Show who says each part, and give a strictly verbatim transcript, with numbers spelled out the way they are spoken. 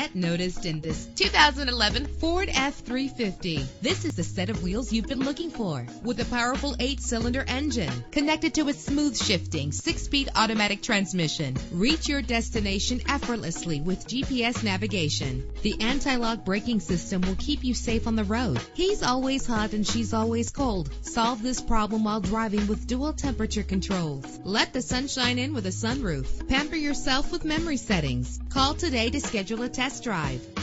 Speaker 1: get noticed in this two thousand eleven Ford F three fifty. This is the set of wheels you've been looking for, with a powerful eight-cylinder engine connected to a smooth shifting six-speed automatic transmission. Reach your destination effortlessly with G P S navigation. The anti-lock braking system will keep you safe on the road. He's always hot and she's always cold. Solve this problem while driving with dual temperature controls. Let the sunshine in with a sunroof. Pamper yourself with memory settings. Call today to schedule a test drive.